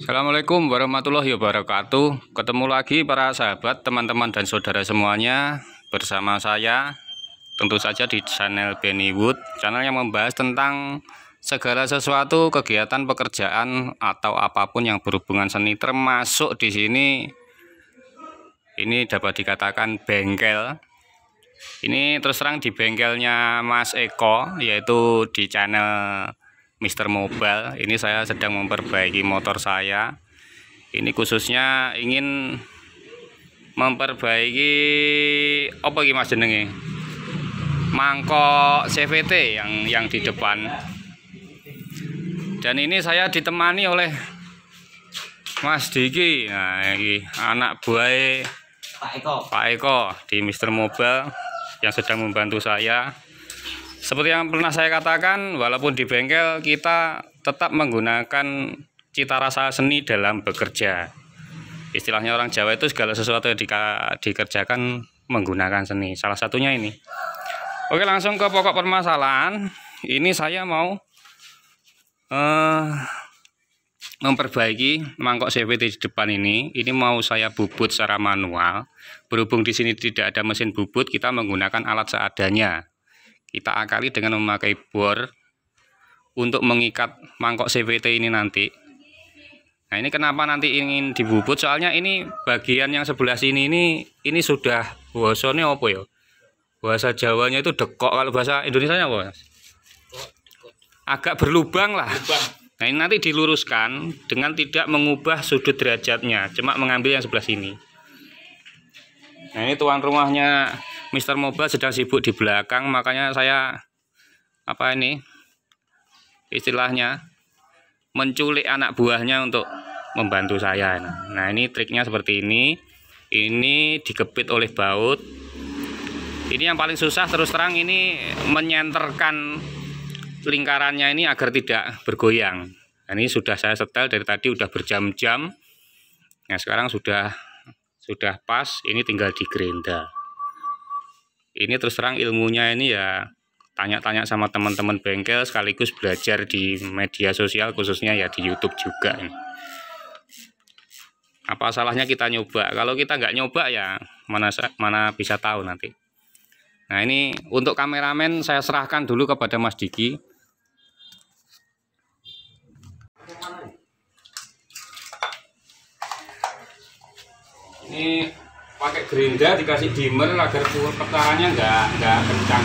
Assalamualaikum warahmatullahi wabarakatuh. Ketemu lagi para sahabat, teman-teman dan saudara semuanya bersama saya tentu saja di channel Benny Wood, channel yang membahas tentang segala sesuatu kegiatan pekerjaan atau apapun yang berhubungan seni, termasuk di sini ini dapat dikatakan bengkel. Ini terus terang di bengkelnya Mas Eko, yaitu di channel Mr. Mobile. Ini saya sedang memperbaiki motor saya. Ini khususnya ingin memperbaiki apa iki Mas jenenge? Mangkok CVT yang di depan. Dan ini saya ditemani oleh Mas Diki. Nah, ini anak buah Pak Eko di Mr. Mobile yang sedang membantu saya. Seperti yang pernah saya katakan, walaupun di bengkel kita tetap menggunakan cita rasa seni dalam bekerja. Istilahnya orang Jawa itu segala sesuatu yang dikerjakan menggunakan seni. Salah satunya ini. Oke, langsung ke pokok permasalahan. Ini saya mau memperbaiki mangkok CVT di depan ini. Ini mau saya bubut secara manual. Berhubung di sini tidak ada mesin bubut, kita menggunakan alat seadanya. Kita akali dengan memakai bor untuk mengikat mangkok CVT ini nanti. Nah, ini kenapa nanti ingin dibubut? Soalnya ini bagian yang sebelah sini ini sudah bahasanya apa ya? Bahasa Jawanya itu dekok, kalau bahasa Indonesianya apa? Agak berlubang lah. Nah, ini nanti diluruskan dengan tidak mengubah sudut derajatnya, cuma mengambil yang sebelah sini. Nah, ini tuan rumahnya Mr. Mobile sedang sibuk di belakang, makanya saya istilahnya menculik anak buahnya untuk membantu saya. Nah, ini triknya seperti ini. Ini dikepit oleh baut. Ini yang paling susah terus terang, ini menyenterkan lingkarannya ini agar tidak bergoyang. Nah, ini sudah saya setel dari tadi, udah berjam-jam. Nah, sekarang sudah pas, ini tinggal digerinda. Ini terus terang ilmunya ini ya tanya-tanya sama teman-teman bengkel, sekaligus belajar di media sosial, khususnya ya di YouTube juga. Apa salahnya kita nyoba? Kalau kita nggak nyoba ya mana bisa tahu nanti. Nah, ini untuk kameramen saya serahkan dulu kepada Mas Diki. Ini pakai gerinda, dikasih dimmer agar putarannya nggak kencang.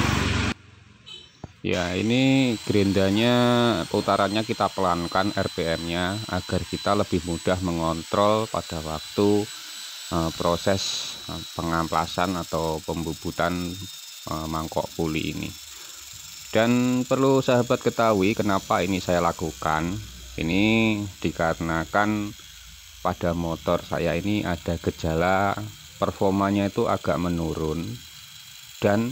Ya, ini gerindanya putarannya kita pelankan RPM-nya agar kita lebih mudah mengontrol pada waktu proses pengamplasan atau pembubutan mangkok puli ini. Dan perlu sahabat ketahui kenapa ini saya lakukan. Ini dikarenakan pada motor saya ini ada gejala performanya itu agak menurun, dan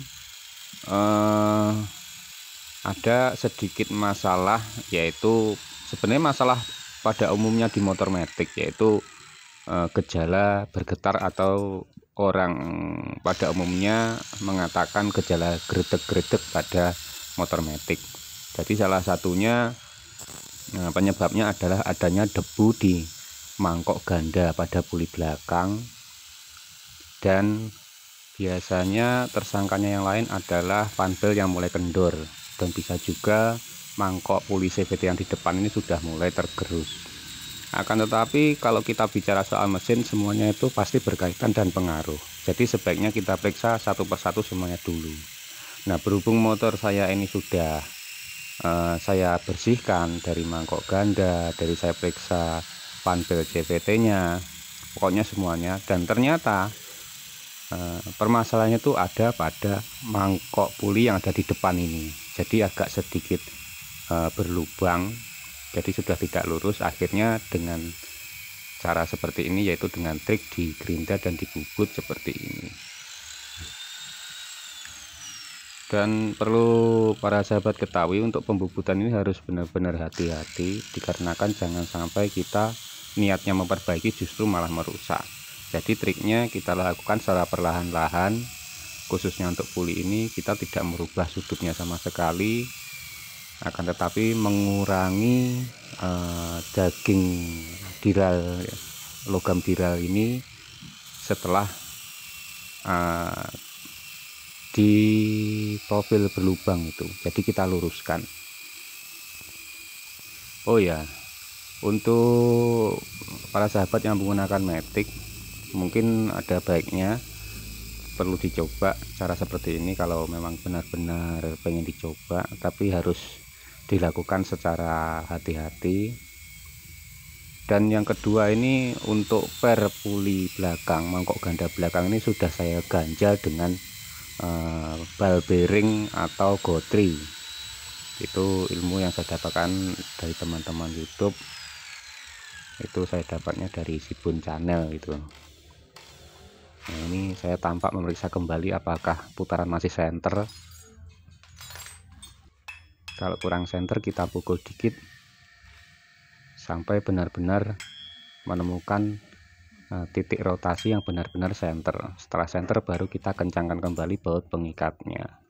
ada sedikit masalah, yaitu sebenarnya masalah pada umumnya di motor matic, yaitu gejala bergetar atau orang pada umumnya mengatakan gejala gredeg-gredeg pada motor matic. Jadi salah satunya penyebabnya adalah adanya debu di mangkok ganda pada puli belakang, dan biasanya tersangkanya yang lain adalah panbel yang mulai kendor, dan bisa juga mangkok puli CVT yang di depan ini sudah mulai tergerus. Akan tetapi kalau kita bicara soal mesin, semuanya itu pasti berkaitan dan pengaruh. Jadi sebaiknya kita periksa satu persatu semuanya dulu. Nah, berhubung motor saya ini sudah saya bersihkan dari mangkok ganda, dari saya periksa panbel CVT-nya, pokoknya semuanya, dan ternyata permasalahannya itu ada pada mangkok puli yang ada di depan ini. Jadi agak sedikit berlubang, jadi sudah tidak lurus. Akhirnya dengan cara seperti ini, yaitu dengan trik digerinda dan dibubut seperti ini. Dan perlu para sahabat ketahui, untuk pembubutan ini harus benar-benar hati-hati, dikarenakan jangan sampai kita niatnya memperbaiki justru malah merusak. Jadi triknya kita lakukan secara perlahan-lahan, khususnya untuk puli ini kita tidak merubah sudutnya sama sekali, akan tetapi mengurangi daging tiral, logam tiral ini setelah di profil berlubang itu. Jadi kita luruskan. Oh ya, untuk para sahabat yang menggunakan matic, mungkin ada baiknya perlu dicoba cara seperti ini kalau memang benar-benar pengen dicoba, tapi harus dilakukan secara hati-hati. Dan yang kedua ini untuk per puli belakang, mangkok ganda belakang ini sudah saya ganjal dengan ball bearing atau gotri. Itu ilmu yang saya dapatkan dari teman-teman YouTube, itu saya dapatnya dari Sibun Channel itu. Nah, ini saya tampak memeriksa kembali apakah putaran masih senter. Kalau kurang senter kita pukul dikit sampai benar-benar menemukan titik rotasi yang benar-benar senter. Setelah senter baru kita kencangkan kembali baut pengikatnya.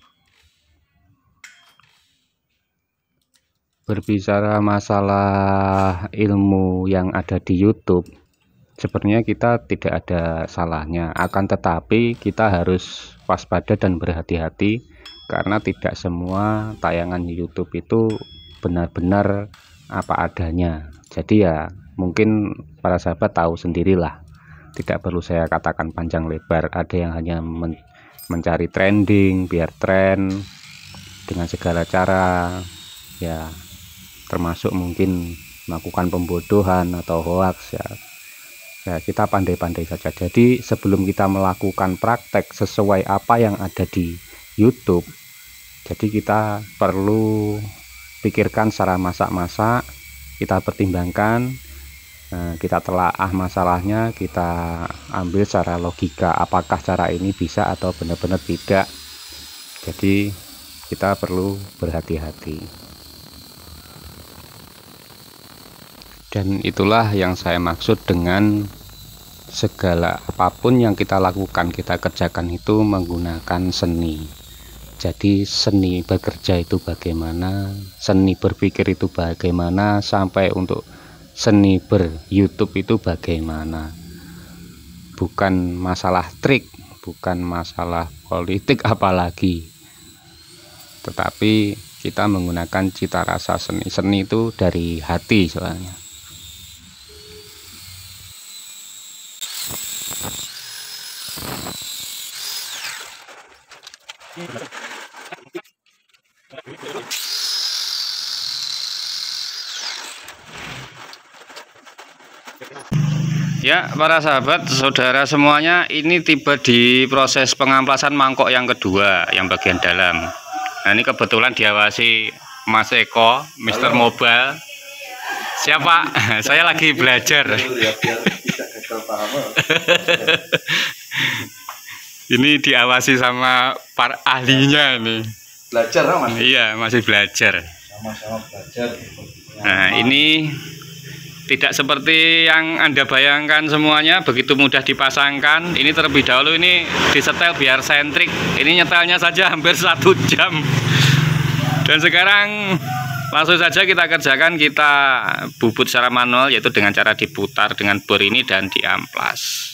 Berbicara masalah ilmu yang ada di YouTube, sebenarnya kita tidak ada salahnya, akan tetapi kita harus waspada dan berhati-hati karena tidak semua tayangan YouTube itu benar-benar apa adanya. Jadi ya mungkin para sahabat tahu sendirilah, tidak perlu saya katakan panjang lebar. Ada yang hanya mencari trending biar tren dengan segala cara, ya termasuk mungkin melakukan pembodohan atau hoax ya. Ya, kita pandai-pandai saja. Jadi sebelum kita melakukan praktek sesuai apa yang ada di YouTube, jadi kita perlu pikirkan secara masak-masak, kita pertimbangkan, kita telaah masalahnya, kita ambil secara logika apakah cara ini bisa atau benar-benar tidak. Jadi kita perlu berhati-hati. Dan itulah yang saya maksud dengan segala apapun yang kita lakukan, kita kerjakan itu menggunakan seni. Jadi seni bekerja itu bagaimana, seni berpikir itu bagaimana, sampai untuk seni ber-YouTube itu bagaimana. Bukan masalah trik, bukan masalah politik apalagi, tetapi kita menggunakan cita rasa seni. Seni itu dari hati soalnya. Ya, para sahabat, saudara semuanya, ini tiba di proses pengamplasan mangkok yang kedua, yang bagian dalam. Nah, ini kebetulan diawasi Mas Eko, Mr. Mobile. Siapa? Saya lagi belajar. Ini diawasi sama para ahlinya ini. Belajar Mas? Iya, masih belajar. Sama-sama belajar. Nah, ini tidak seperti yang Anda bayangkan semuanya begitu mudah dipasangkan. Ini terlebih dahulu ini disetel biar sentrik. Ini nyetelnya saja hampir 1 jam. Dan sekarang langsung saja kita kerjakan, kita bubut secara manual, yaitu dengan cara diputar dengan bor ini dan diamplas.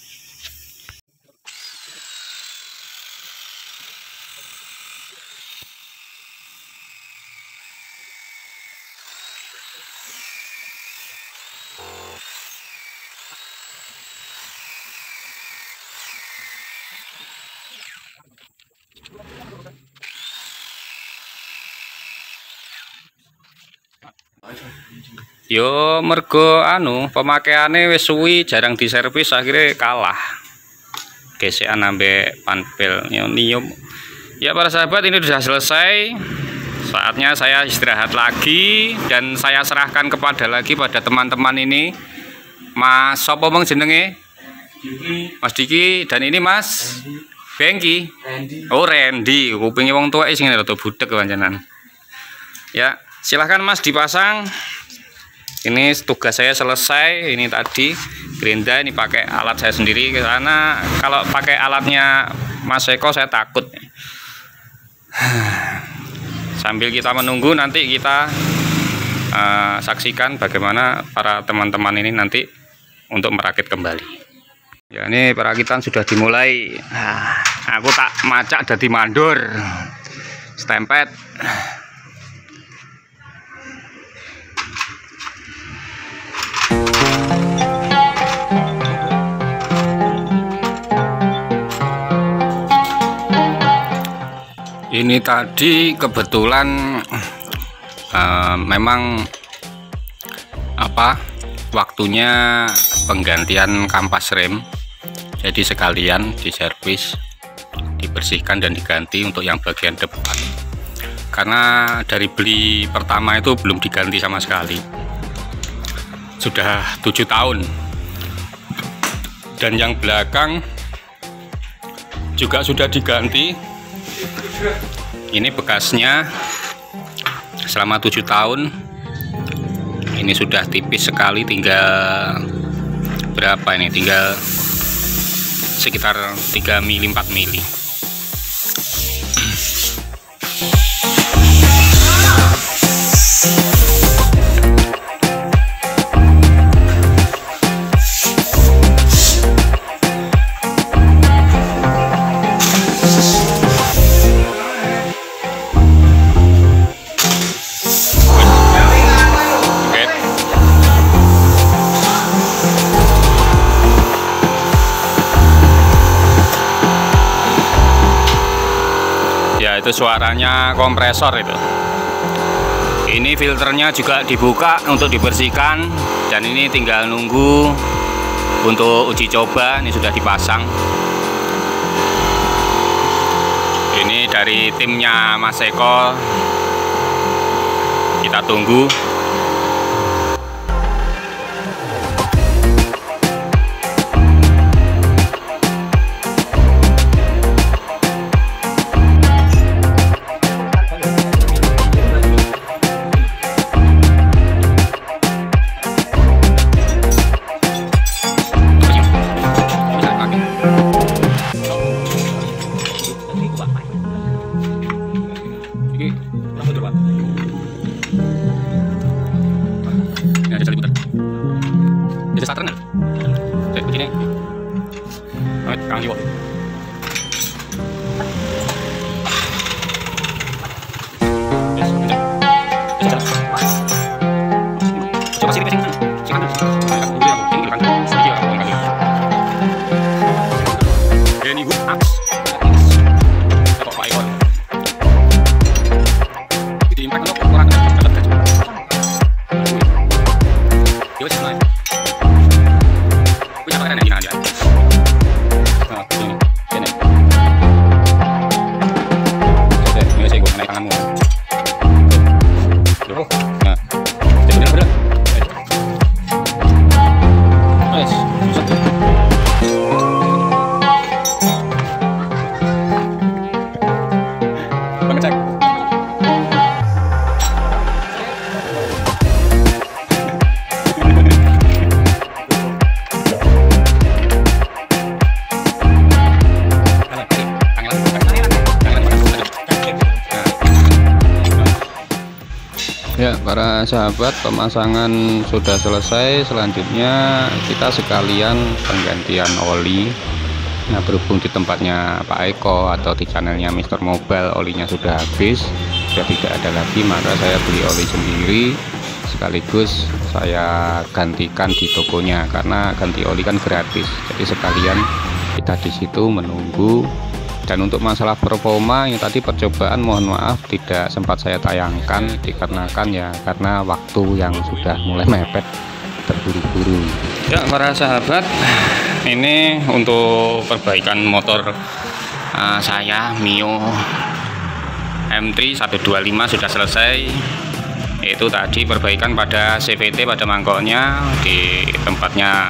Yo mergo pemakaiannya wis suwi, jarang diservis, akhirnya kalah gesekan ambek panpel nium. Ya para sahabat, ini sudah selesai. Saatnya saya istirahat lagi dan saya serahkan pada teman-teman ini. Mas sopo mong jenenge? Mas Diki, dan ini Mas Bengki. Oh Randy, kupinge wong tuwek sing rada budek panjenengan. Ya, silahkan Mas dipasang. Ini tugas saya selesai. Ini tadi gerinda, ini pakai alat saya sendiri, karena kalau pakai alatnya Mas Eko saya takut. Sambil kita menunggu, nanti kita saksikan bagaimana para teman-teman ini nanti untuk merakit kembali. Ya, ini perakitan sudah dimulai. Aku tak macak jadi mandur, stempet. Ini tadi kebetulan memang waktunya penggantian kampas rem, jadi sekalian diservis, dibersihkan dan diganti untuk yang bagian depan, karena dari beli pertama itu belum diganti sama sekali, sudah 7 tahun, dan yang belakang juga sudah diganti. Ini bekasnya selama 7 tahun. Ini sudah tipis sekali, tinggal berapa ini, tinggal sekitar 3 mili 4 mili. Itu suaranya kompresor itu. Ini filternya juga dibuka untuk dibersihkan, dan ini tinggal nunggu untuk uji coba. Ini sudah dipasang. Ini dari timnya Mas Eko, kita tunggu. Ya, para sahabat, pemasangan sudah selesai. Selanjutnya kita sekalian penggantian oli. Nah, berhubung di tempatnya Pak Eko atau di channelnya Mr. Mobile olinya sudah habis, sudah tidak ada lagi, maka saya beli oli sendiri sekaligus saya gantikan di tokonya, karena ganti oli kan gratis. Jadi sekalian kita di situ menunggu. Dan untuk masalah performa yang tadi percobaan, mohon maaf tidak sempat saya tayangkan dikarenakan ya karena waktu yang sudah mulai mepet, terburu-buru. Ya, para sahabat, ini untuk perbaikan motor saya Mio M3 125 sudah selesai. Itu tadi perbaikan pada CVT, pada mangkoknya di tempatnya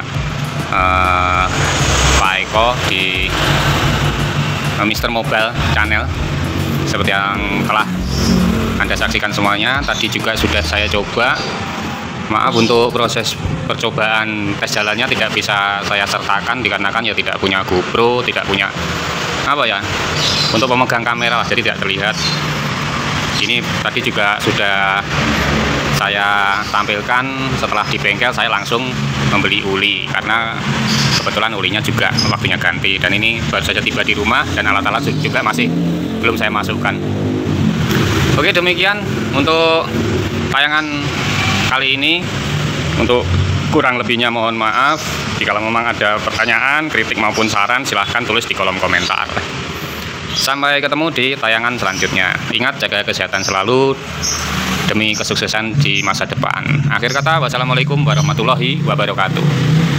Pak Eko di Mr. Mobile channel, seperti yang telah Anda saksikan semuanya. Tadi juga sudah saya coba. Maaf untuk proses percobaan tes jalannya tidak bisa saya sertakan dikarenakan ya tidak punya GoPro, tidak punya untuk pemegang kamera, jadi tidak terlihat. Ini tadi juga sudah saya tampilkan. Setelah di bengkel saya langsung membeli uli karena kebetulan ulinya juga waktunya ganti, dan ini baru saja tiba di rumah dan alat-alat juga masih belum saya masukkan. Oke, demikian untuk tayangan kali ini. Untuk kurang lebihnya mohon maaf. Jika memang ada pertanyaan, kritik maupun saran, silahkan tulis di kolom komentar. Sampai ketemu di tayangan selanjutnya. Ingat, jaga kesehatan selalu demi kesuksesan di masa depan. Akhir kata, wassalamualaikum warahmatullahi wabarakatuh.